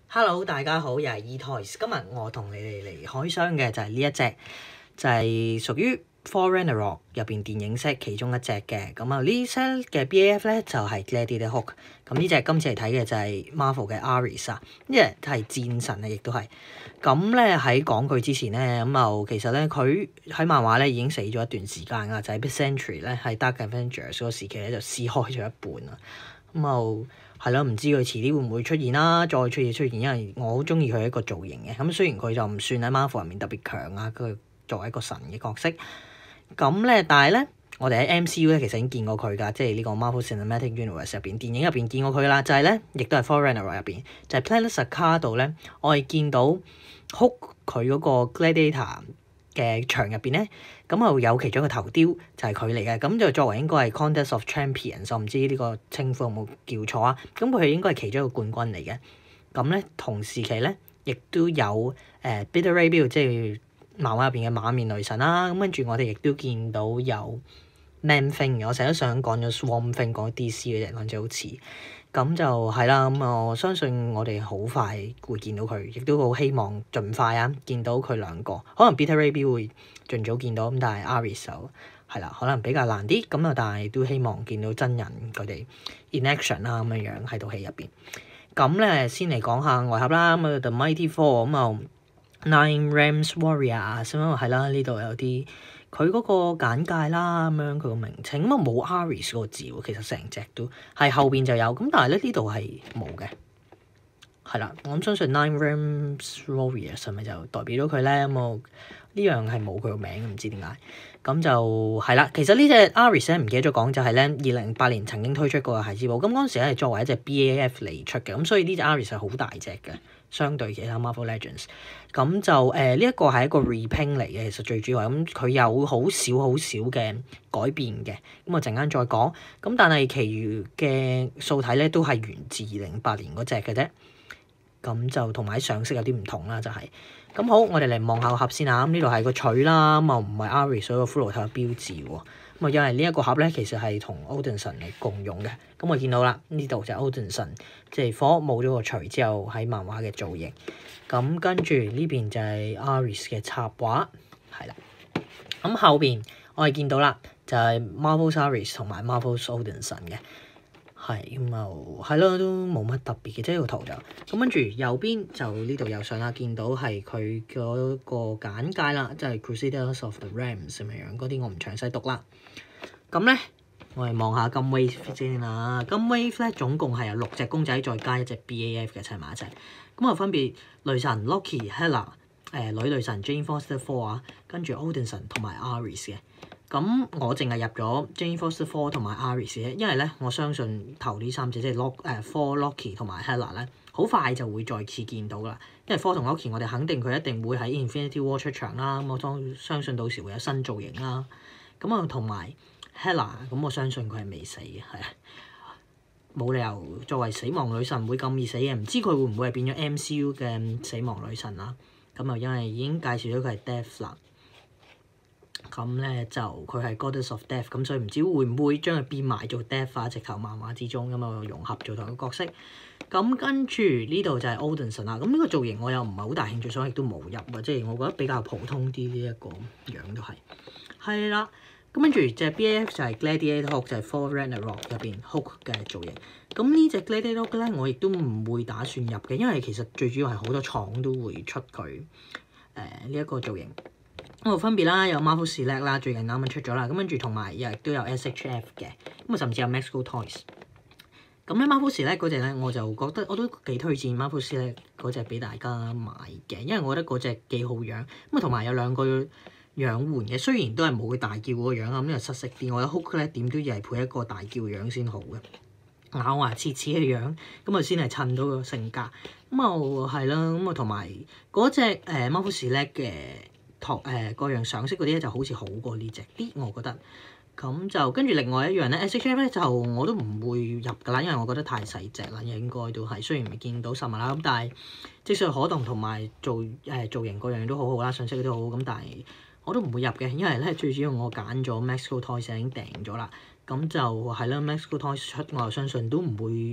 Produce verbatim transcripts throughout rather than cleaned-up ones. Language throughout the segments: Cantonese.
Hello，大家好，又係 eToys。今日我同你哋嚟開箱嘅就係呢一隻，就係屬於 Thor Ragnarok 入邊電影 set 其中一隻嘅。咁啊，呢 set 嘅 B A F 咧就係 Gladiator Hulk。咁呢隻今次嚟睇嘅就係 Marvel 嘅 Ares 啊，呢隻係戰神啊，亦都係。咁咧喺講佢之前咧，咁就其實咧佢喺漫畫咧已經死咗一段時間啦，就係 Big Century 咧喺 Dark Avengers 嗰個時期咧就撕開咗一半啦。咁就係咯，唔知佢遲啲會唔會出現啦，再出現出現，因為我好中意佢一個造型嘅。咁雖然佢就唔算喺 Marvel 入面特別強啊，佢作為一個神嘅角色。咁咧，但係咧，我哋喺 M C U 咧其實已經見過佢㗎，即係呢個 Marvel Cinematic Universe 入邊電影入邊見過佢啦。就係、是、咧，亦都係 Thor Ragnarok 入邊，就係、是、Planet Sakaar 度咧，我係見到 Hulk 佢嗰個 Gladiator 嘅場入邊咧，咁啊有其中一個頭雕就係佢嚟嘅，咁就作為應該係 Contest of Champions，我唔知呢個稱呼有冇叫錯啊？咁佢應該係其中一個冠軍嚟嘅。咁咧同時期咧，亦都有誒、呃、Beta Ray Bill，即係漫畫入邊嘅馬面雷神啦。咁跟住我哋亦都見到有 Man Thing 嘅，我成日都想講咗 Swamp Thing，講 D C 嘅人，好似好似。咁就係啦，咁我相信我哋好快會見到佢，亦都好希望盡快啊見到佢兩個。可能 Beta Ray Bill 會盡早見到，咁但係 Ares 就係啦，可能比較難啲。咁啊，但係都希望見到真人佢哋 in action 啦，咁樣樣喺套戲入邊。咁咧先嚟講下外盒啦，咁啊 The Mighty Thor 咁啊 Nine Realms Warrior 咁啊係啦，呢度有啲佢嗰個簡介啦，咁樣佢個名稱咁啊冇 Ares 嗰個字喎，其實成隻都係後邊就有，咁但係咧呢度係冇嘅，係啦，我諗相信 Nine Realms Warriors 係咪就代表到佢咧？咁我呢樣係冇佢個名，唔知點解，咁就係啦。其實呢隻 Ares 咧唔記得咗講，就係咧二零零八年曾經推出過嘅孩之寶，咁嗰陣時咧係作為一隻 B A F 嚟出嘅，咁所以呢隻 Ares 係好大隻嘅。相對其他 Marvel Legends，咁就誒呢一個係一個 repaint 嚟嘅，其實最主要係咁佢有好少好少嘅改變嘅，咁我陣間再講。咁但係其餘嘅數體咧都係源自二零零八年嗰隻嘅啫，咁就同埋上色有啲唔同啦，就係、是、咁好。我哋嚟望下個盒先啊，咁呢度係個錘啦，咁啊唔係 Ares 所以個骷髏頭嘅標誌喎。咁啊，因為呢一個盒咧，其實係同 Odinson 嚟共用嘅。咁我見到啦，呢度就 Odinson，即係火冇咗個錘之後喺漫畫嘅造型。咁跟住呢邊就係 Ares 嘅插畫，係啦。咁後邊我哋見到啦，就係、是、Marvel's Ares 同埋 Marvel's Odinson 嘅，係咁啊，係咯，都冇乜特別嘅，即係個圖就咁。跟住右邊就呢度有相啦，見到係佢嗰個簡介啦，即係 Crusaders of the Realms 咁樣樣，嗰啲我唔詳細讀啦。咁咧，我哋望下金 Wave 先啦。金 Wave 咧總共係有六隻公仔，再加一隻 B A F 嘅砌埋一齊。咁啊，分別雷神 Loki、Hela、呃、女雷神 Jane Foster Four 啊，跟住 Odinson 同埋 Ares 嘅。咁我淨係入咗 Jane Foster Four 同埋 Ares 嘅，因為咧我相信頭呢三隻即係 Lock 誒 Thor、Loki 同埋 Hela 咧，好快就會再次見到啦。因為 Thor 同 Loki 我哋肯定佢一定會喺 Infinity War 出場啦。咁我當相信到時會有新造型啦。咁啊，同埋 Hela， 咁我相信佢係未死嘅，係啊，冇理由作為死亡女神會咁易死嘅。唔知佢會唔會係變咗 M C U 嘅死亡女神啦？咁啊，因為已經介紹咗佢係 Death 啦。咁咧就佢係 Goddess of Death，咁所以唔知會唔會將佢變埋做 Death 啊？直頭漫畫之中咁啊融合做同一個角色。咁跟住呢度就係 Odinson 啦。咁呢個造型我又唔係好大興趣，所以亦都冇入啊。即係我覺得比較普通啲呢一個樣都係。係啦。咁跟住隻 B A F 就係 Gladiator Hulk，就係 Thor Ragnarok 入邊 Hulk 嘅造型。咁呢隻 Gladiator Hulk 咧，我亦都唔會打算入嘅，因為其實最主要係好多廠都會出佢誒呢一個造型。咁啊分別啦，有 Marvel Select 啦，最近啱啱出咗啦。咁跟住同埋亦都有 S H F 嘅，咁啊甚至有 Mexco Toys。咁咧 Marvel Select 嗰隻咧，我就覺得我都幾推薦 Marvel Select 嗰隻俾大家買嘅，因為我覺得嗰隻幾好樣。咁啊同埋有兩個樣換嘅，雖然都係冇佢大叫嗰個樣啊，咁又失色啲。我覺得 Hulk 咧點都要係配一個大叫嘅樣先好嘅，咬牙切齒嘅樣，咁啊先係襯到個性格。咁啊係啦，咁啊同埋嗰隻誒 Marvel Select 嘅托誒各樣上色嗰啲咧就好似好過呢隻啲，我覺得。咁就跟住另外一樣咧 ，S H F 咧就我都唔會入㗎啦，因為我覺得太細隻啦，應該都係。雖然未見到實物啦，咁但係即使可動同埋做誒、呃、造型各樣都好好啦，上色都好好，咁但係我都唔會入嘅，因為咧最主要我揀咗 Mexco Toys 已經訂咗啦，咁就係啦 Mexco Toys 出，我又相信都唔會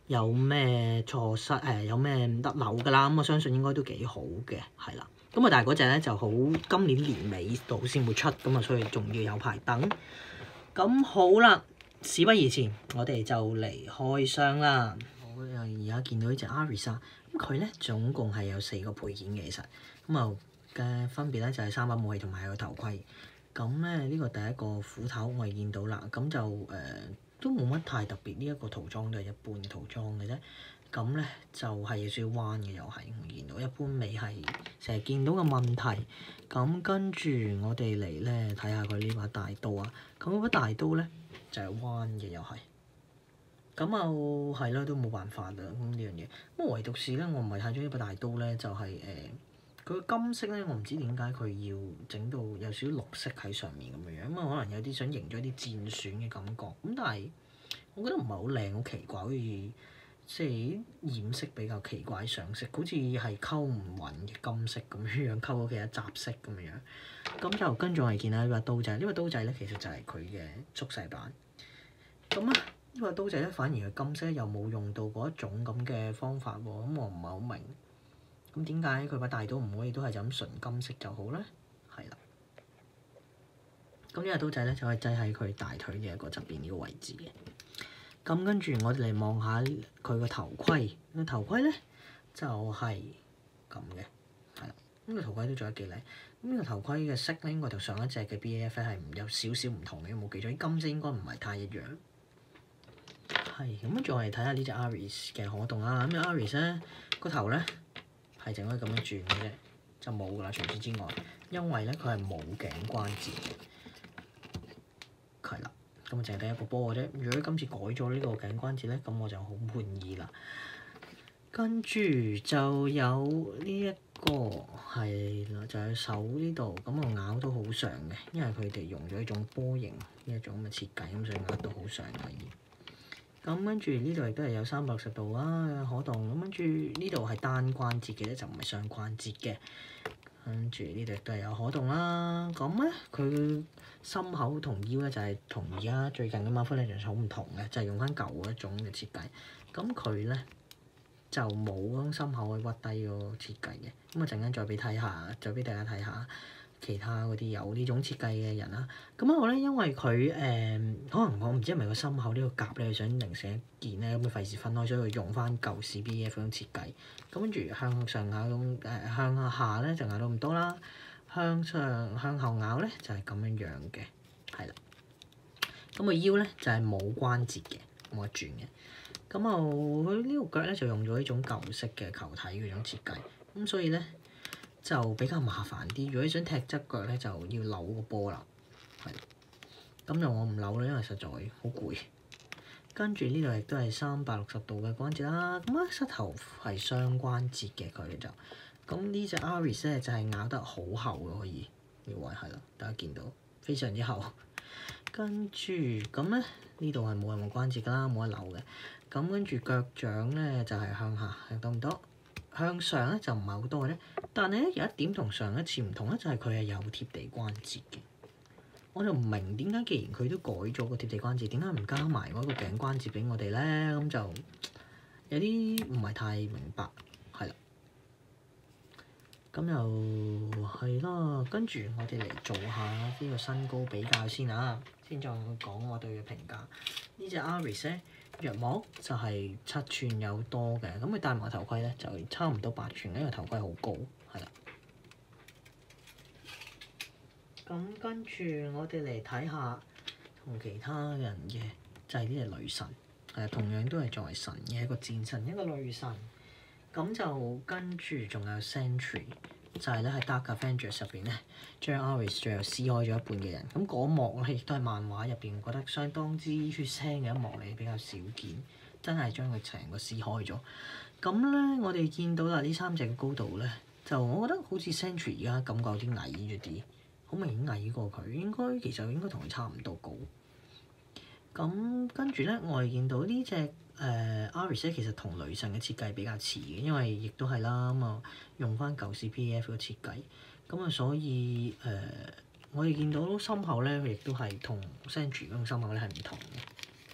有咩錯失誒、呃，有咩唔得漏㗎啦。咁我相信應該都幾好嘅，係啦。咁啊，但係嗰隻咧就好今年年尾度先會出，咁啊，所以仲要有排等。咁好啦，事不宜遲，我哋就嚟開箱啦。我又而家見到呢隻 Aris 啊，咁佢咧總共係有四個配件嘅，其實咁啊嘅分別咧就係三把武器同埋個頭盔。咁咧呢個第一個斧頭我係見到啦，咁就誒、呃、都冇乜太特別，呢、這、一個塗裝都係一般嘅塗裝嘅啫。咁咧就係有少少彎嘅，又係我見到一般未係成日見到嘅問題。咁跟住我哋嚟咧睇下佢呢把大刀啊。咁嗰把大刀咧就係、是、彎嘅，又係。咁啊係啦，都冇辦法啦。咁呢樣嘢咁唯獨是咧，我唔係太中意呢把大刀咧，就係誒佢個金色咧，我唔知點解佢要整到有少少綠色喺上面咁樣樣。咁啊可能有啲想營咗啲戰損嘅感覺。咁但係我覺得唔係好靚，好奇怪，好似〜即係染色比較奇怪上色，好似係溝唔勻嘅金色咁樣樣，溝咗其他雜色咁樣樣。咁就跟住我係見到呢把刀仔，呢把刀仔咧其實就係佢嘅縮細版。咁啊，呢把刀仔咧反而佢金色又冇用到嗰一種咁嘅方法喎，咁我唔係好明。咁點解佢把大刀唔可以都係就咁純金色就好咧？係啦。咁呢把刀仔咧就可以擠喺佢大腿嘅一個側邊呢個位置嘅。咁跟住我哋嚟望下佢個頭盔，個頭盔咧就係咁嘅，係啦。咁個頭盔都做得幾靚。咁呢個頭盔嘅色咧，應該同上一隻嘅 B A F 係有少少唔同嘅，冇記錯。啲金色應該唔係太一樣。係咁，跟住我嚟睇下呢隻 Aris 嘅可動啦。咁 Aris 咧個頭咧係淨可以咁樣轉嘅啫，就冇噶啦。除此之外，因為咧佢係冇頸關節嘅，係啦。咁啊，淨係得一個波嘅啫。如果今次改咗呢個頸關節咧，咁我就好滿意啦。跟住就有呢一個係啦，就喺手呢度，咁我咬都好長嘅，因為佢哋用咗一種波形呢一種咁嘅設計，咁所以咬到好長可以。咁跟住呢度亦都係有三百六十度啊可動。咁跟住呢度係單關節嘅咧，就唔係雙關節嘅。跟住呢度都係有可動啦。咁咧佢心口同腰咧就係同而家最近嘅 Marvel Legends 好唔同嘅，就係、是、用翻舊嗰一種嘅設計。咁佢咧就冇嗰種心口去屈低個設計嘅。咁我陣間再俾睇下，再俾大家睇下其他嗰啲有呢種設計嘅人啦。咁我咧因為佢誒、呃、可能我唔知係咪個心口呢個夾咧，佢想零成一件咧，咁佢費事分開，所以佢用翻舊式 B A F 嗰種設計。咁跟住向上咬咁誒、呃、向下咧就咬到咁多啦，向上向後咬咧就係、是、咁樣樣嘅，係啦。咁個腰咧就係、是、冇關節嘅，冇得轉嘅。咁啊佢呢個腳咧就用咗呢種舊式嘅球體嗰種設計，咁所以咧就比較麻煩啲。如果你想踢側腳咧，就要扭個波啦，係。咁就我唔扭啦，因為實在好攰。跟住呢度亦都係三百六十度嘅關節啦。咁啊，膝頭係雙關節嘅佢就。咁呢隻 Aris 咧就係、是、咬得好厚嘅，可以呢位係啦，大家見到非常之厚。跟住咁咧，呢度係冇任何關節㗎啦，冇得扭嘅。咁跟住腳掌咧就係、是、向下，係多唔多？向上咧就唔係好多嘅啫。但係咧有一點同上一次唔同咧，就係佢係有貼地關節嘅。我就唔明點解，既然佢都改咗個貼地關節，點解唔加埋嗰個頸關節俾我哋咧？咁就有啲唔係太明白，係啦。咁又係啦，跟住我哋嚟做下呢個身高比較先啊，先再講我對佢評價。呢隻 Aris 咧，約莫就係七寸有多嘅，咁佢戴埋頭盔咧就差唔多八寸，因為頭盔好高，係啦。咁跟住我哋嚟睇下同其他人嘅，就係呢隻女神，係同樣都係作為神嘅一個戰神，一個女神。咁就跟住仲有 Sentry，就係咧喺 Dark Avengers 入邊咧，將 Aris 最後撕開咗一半嘅人。咁嗰幕咧亦都係漫畫入邊覺得相當之血腥嘅一幕嚟，比較少見，真係將佢成個撕開咗。咁咧我哋見到啦，呢三隻嘅高度咧，就我覺得好似 Sentry 而家感覺有啲矮咗啲。好明顯矮過佢，應該其實應該同佢差唔多高。咁跟住咧，我哋見到呢隻誒 Aris 咧，其實同雷神嘅設計比較似嘅，因為亦都係啦咁啊，用翻舊式 P A F 嘅設計。咁啊，所以誒、呃，我哋見到心口咧，亦都係同 Sentry 嗰種心口咧係唔同嘅。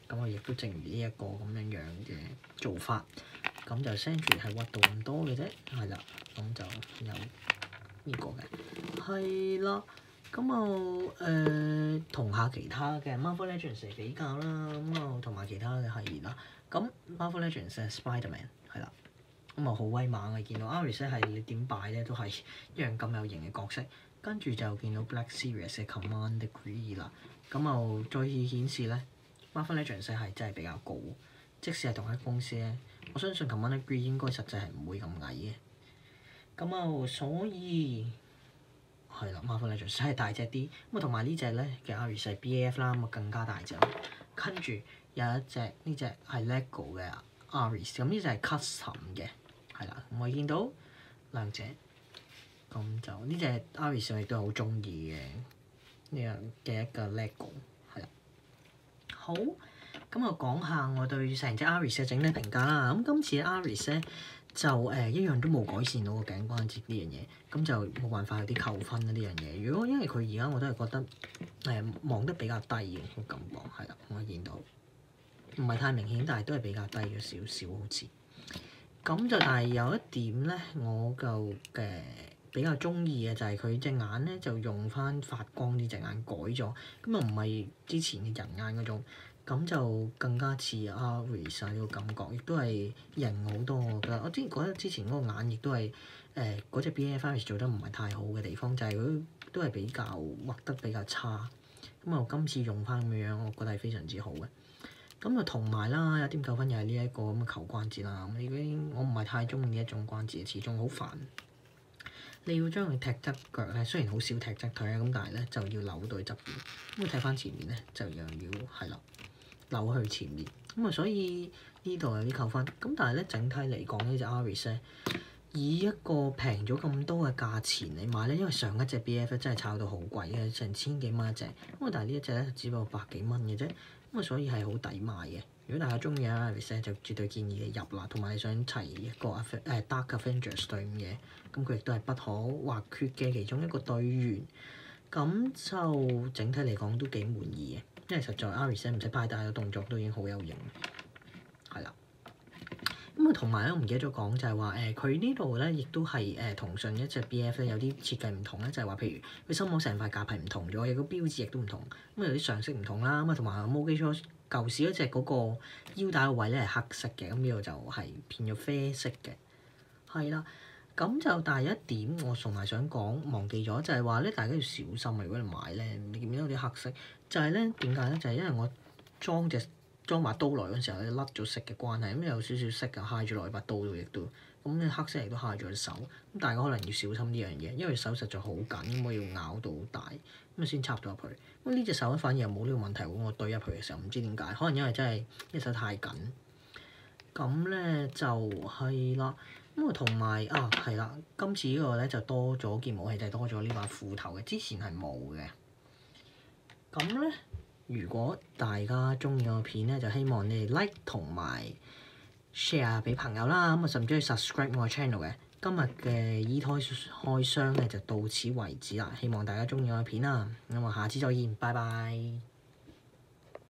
咁我亦都正如呢一個咁樣樣嘅做法，咁就 Sentry 係屈到咁多嘅啫，係啦，咁就有呢個嘅，係啦。咁啊誒同下其他嘅 Marvel Legends 嚟比較啦，咁啊同埋其他嘅系列啦。咁 Marvel Legends 係 Spider-Man 係啦，咁啊好威猛嘅，見到 Iris 咧係你點擺咧都係一樣咁有型嘅角色。跟住就見到 Black Series 嘅 Commander Green 啦，咁啊再次顯示咧 Marvel Legends 係真係比較高，即使係同一公司咧，我相信 Commander Green 應該實際係唔會咁矮嘅。咁啊所以係啦 Marvel Legends 真係大隻啲，咁啊同埋呢隻咧嘅 Iris 係 B A F 啦，咁啊更加大隻。跟住有一隻呢隻係 LEGO 嘅 Iris， 咁呢隻係 custom 嘅，係啦，我見到兩隻。咁就呢隻 Iris 我亦都好中意嘅呢樣嘅一個 LEGO 係啦。好，咁我講下我對成隻 Iris 嘅整體評價啦。咁今次嘅 Iris 咧就誒、呃、一樣都冇改善到個頸關節呢樣嘢，咁就冇辦法有啲扣分啦呢樣嘢。如果因為佢而家我都係覺得誒望、呃、得比較低嘅個感覺係啦，我見到唔係太明顯，但係都係比較低咗少少好似。咁就但係有一點咧，我就嘅。比較中意嘅就係佢隻眼咧，就用翻發光呢隻眼改咗，咁啊唔係之前嘅人眼嗰種，咁就更加似 Iris 呢個感覺，亦都係型好多。我覺得我之前覺得之前嗰個眼亦都係誒嗰隻 B A F Iris 做得唔係太好嘅地方，就係、是、佢都係比較畫得比較差。咁啊，我今次用翻咁樣樣，我覺得係非常之好嘅。咁啊，同埋啦，有啲扣分又係呢一個咁嘅球關節啦。咁已經我唔係太中意呢一種關節，始終好煩。你要將佢踢側腳咧，雖然好少踢側腿啊，咁但係咧就要扭到去側邊。咁佢踢翻前面咧，就又要係啦，扭去前面。咁啊，所以呢度有啲扣分。咁但係咧，整體嚟講呢隻 Iris 咧，以一個平咗咁多嘅價錢嚟買咧，因為上一隻 B F 真係炒到好貴嘅，成千幾蚊一隻。咁啊，但係呢一隻咧只不過百幾蚊嘅啫。咁啊，所以係好抵買嘅。如果大家中意 Iris 咧，就絕對建議你入啦。同埋你想齊一個誒 Dark Avengers 隊伍嘅，咁佢亦都係不可或缺嘅其中一個隊員。咁就整體嚟講都幾滿意嘅，因為實在 Iris 唔使太大嘅動作都已經好有型，係啦。咁啊，同埋咧，我唔記得咗講就係話誒，佢呢度咧亦都係誒同上一隻 B F 咧有啲設計唔同咧，就係話譬如佢心口成塊甲係唔同咗，有個標誌亦都唔同，咁有啲常識唔同啦。咁啊，同埋冇記錯，舊時嗰隻嗰個腰帶個位咧係黑色嘅，咁呢度就係變咗啡色嘅，係啦。咁就但係有一點我仲係想講忘記咗，就係話咧大家要小心啊！如果你買咧，你見唔見到啲黑色？就係咧點解咧？就係、是、因為我裝隻裝把刀來嗰陣時候咧甩咗色嘅關係，咁有少少色就揩咗落去把刀度，亦都咁咧黑色亦都揩咗隻手。咁大家可能要小心呢樣嘢，因為手實在好緊，咁我要咬到大咁先插咗入去。咁呢隻手咧反而又冇呢個問題喎，我對入去嘅時候唔知點解，可能因為真係一手太緊。咁咧就係、是、啦。咁啊，同埋啊，係啦，今次呢個咧就多咗件武器，就係、多咗呢把斧頭嘅，之前係冇嘅。咁咧，如果大家中意個片咧，就希望你哋 like 同埋 share 俾朋友啦。咁啊，甚至去 subscribe 我 channel 嘅。今日嘅 eToys 開箱咧就到此為止啦。希望大家中意我個片啦。咁啊，下次再見，拜拜。